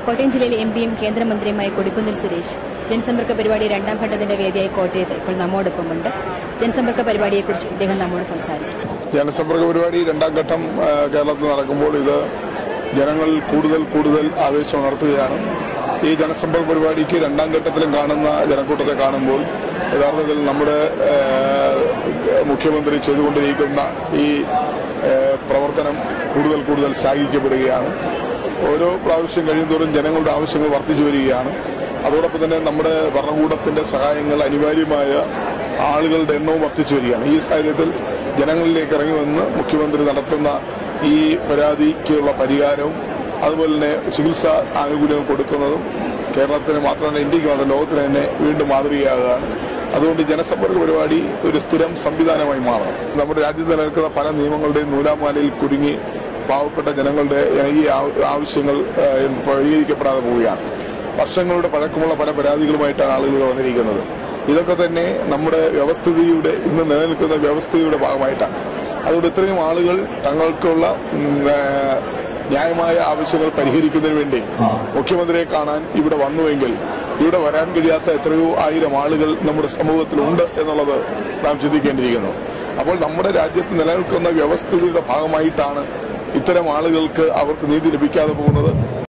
Kottayam ജില്ലയിലെ എംപിയും കേന്ദ്രമന്ത്രിയുമായ Kodikunnil Suresh ജനസമ്പർക്ക പരിപാടി രണ്ടാം ഘട്ടത്തിന്റെ വേദിയായ കോട്ടയത്ത് ഇപ്പോൾ നമ്മോടൊപ്പമുണ്ട്. ജനസമ്പർക്ക പരിപാടിയെക്കുറിച്ച് ഇദ്ദേഹം നമ്മോട് സംസാരിക്കും. ജനസമ്പർക്ക പരിപാടി രണ്ടാം ഘട്ടം കേരളത്തിൽ നടക്കുമ്പോൾ ഇത് ജനങ്ങളിൽ കൂടുതൽ ആവേശം ഉണർത്തുകയാണ്. ഈ ജനസമ്പർക്ക പരിപാടിക്ക് രണ്ടാം ഘട്ടത്തിലും കാണുന്ന ജനക്കൂട്ടത്തെ കാണുമ്പോൾ യഥാർത്ഥത്തിൽ നമ്മുടെ മുഖ്യമന്ത്രി ചെയ്തുകൊണ്ടിരിക്കുന്ന ഈ പ്രവർത്തനം കൂടുതൽ ശ്ലാഘിക്കപ്പെടുകയാണ്. ഓരോ പ്രാവശ്യം കഴിയുന്തോറും ജനങ്ങളുടെ ആവശ്യങ്ങൾ വർദ്ധിച്ചു വരികയാണ്. അതോടൊപ്പം തന്നെ നമ്മുടെ ഭരണകൂടത്തിന്റെ സഹായങ്ങൾ അനിവാര്യമായ ആളുകളുടെ എണ്ണവും വർദ്ധിച്ചു വരികയാണ്. ഈ സാഹചര്യത്തിൽ ജനങ്ങളിലേക്ക് ഇറങ്ങി വന്ന് മുഖ്യമന്ത്രി നടത്തുന്ന ഈ പരാതിക്കുള്ള പരിഹാരവും അതുപോലെ തന്നെ ചികിത്സാ ആനുകൂല്യങ്ങൾ കൊടുക്കുന്നതും കേരളത്തിന് മാത്രമല്ല ഇന്ത്യക്ക് മാത്രം ലോകത്തിന് തന്നെ വീണ്ടും മാതൃകയാകുകയാണ്. അതുകൊണ്ട് ജനസമ്പർക്ക പരിപാടി ഒരു സ്ഥിരം സംവിധാനമായി മാറണം. നമ്മുടെ രാജ്യത്ത് നിലനിൽക്കുന്ന പല നിയമങ്ങളുടെയും നൂലാമാലയിൽ കുടുങ്ങി പാവപ്പെട്ട ജനങ്ങളുടെ ഈ ആവശ്യങ്ങൾ പരിഹരിക്കപ്പെടാതെ പോവുകയാണ്. വർഷങ്ങളുടെ പഴക്കമുള്ള പല പരാതികളുമായിട്ടാണ് ആളുകൾ വന്നിരിക്കുന്നത്. ഇതൊക്കെ തന്നെ നമ്മുടെ വ്യവസ്ഥിതിയുടെ ഇന്ന് നിലനിൽക്കുന്ന വ്യവസ്ഥിതിയുടെ ഭാഗമായിട്ടാണ്. അതുകൊണ്ട് ഇത്രയും ആളുകൾ തങ്ങൾക്കുള്ള ന്യായമായ ആവശ്യങ്ങൾ പരിഹരിക്കുന്നതിന് വേണ്ടി മുഖ്യമന്ത്രിയെ കാണാൻ ഇവിടെ വന്നുവെങ്കിൽ ഇവിടെ വരാൻ കഴിയാത്ത എത്രയോ ആയിരം ആളുകൾ നമ്മുടെ സമൂഹത്തിലുണ്ട് എന്നുള്ളത് നാം ചിന്തിക്കേണ്ടിയിരിക്കുന്നു. അപ്പോൾ നമ്മുടെ രാജ്യത്ത് നിലനിൽക്കുന്ന വ്യവസ്ഥിതിയുടെ ഭാഗമായിട്ടാണ് ഇത്തരം ആളുകൾക്ക് അവർക്ക് നീതി ലഭിക്കാതെ പോകുന്നത്.